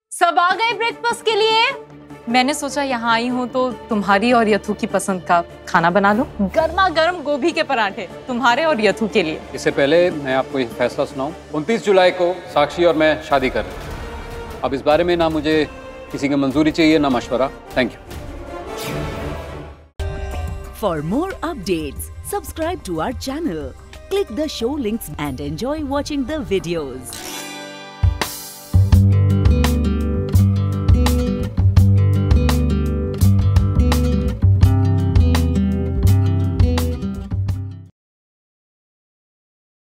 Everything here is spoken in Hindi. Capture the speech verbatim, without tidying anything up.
सब आ गए ब्रेकफास्ट के लिए? मैंने सोचा यहाँ आई हूँ तो तुम्हारी और यथु की पसंद का खाना बना लो। गर्मा गर्म गोभी के पराठे तुम्हारे और यथु के लिए। इससे पहले मैं आपको एक फैसला सुनाऊं। उनतीस जुलाई को साक्षी और मैं शादी कर रहे हैं। अब इस बारे में ना मुझे किसी की मंजूरी चाहिए ना मशवरा। Thank you. For more updates, subscribe to our channel, click the show links and enjoy watching the videos.